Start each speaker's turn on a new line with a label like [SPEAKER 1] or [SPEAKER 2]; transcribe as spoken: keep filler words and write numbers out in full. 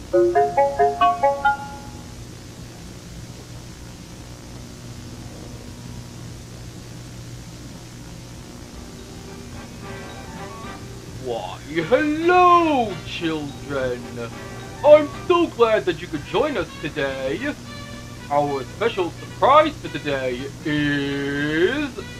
[SPEAKER 1] Why, hello, children! I'm so glad that you could join us today. Our special surprise for today is